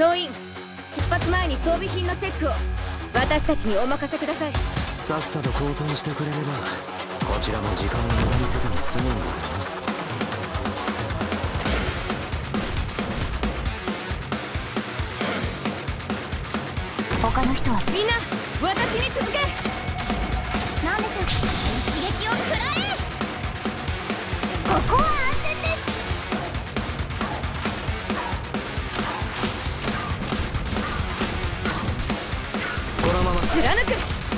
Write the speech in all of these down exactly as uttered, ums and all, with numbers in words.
総員、出発前に装備品のチェックを私たちにお任せください。 さっさと降参してくれればこちらも時間を無駄にせずに済むんだからな。 他の人はみんな私に続け。 何でしょう。一撃を食らえ。ここは安全です。 このまま貫く。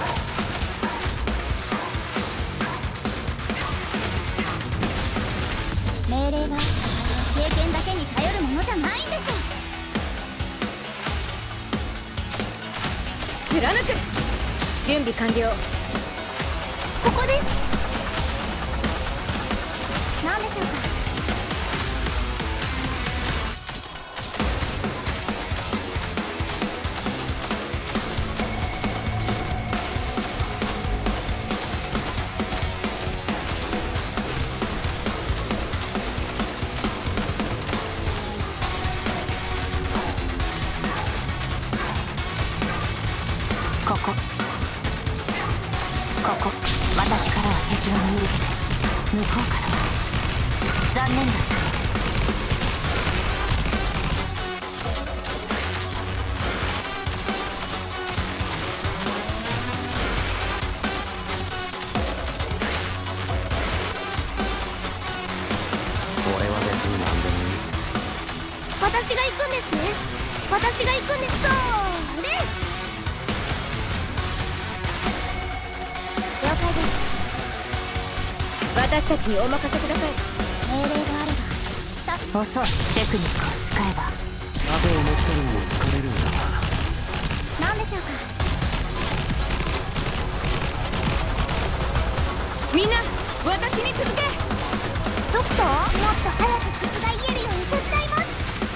命令が経験だけに頼るものじゃないんです。 貫く。準備完了。 ここです。何でしょうか。ここここ私からは敵を見るけど向こうからは残念だった。 俺は別に何でもいい。 私が行くんですね。私が行くんです。それ了解です。 私たちにお任せください。 命令があればした遅い。テクニックを使えば盾を持ってるのも疲れるんだな。 何でしょうか。 みんな私に続け。 ちょっともっと早く口が言えるように手伝います。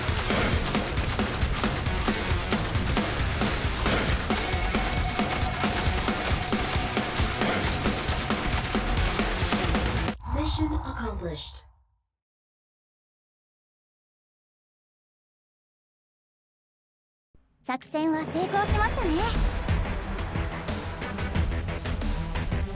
Mission accomplished. 作戦は成功しましたね。